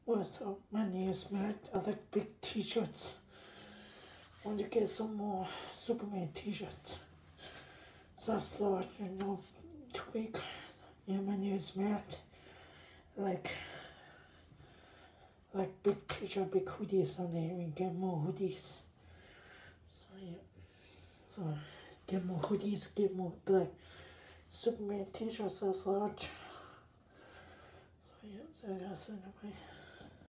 What's up? My name is Matt. I like big t-shirts. Want to get some more Superman t-shirts. So I started, to make. Yeah, my name is Matt. I like big t-shirt, big hoodies on there. We get more hoodies. So yeah. So get more hoodies, get more black Superman t-shirts as large. So yeah, so I gotta send it away.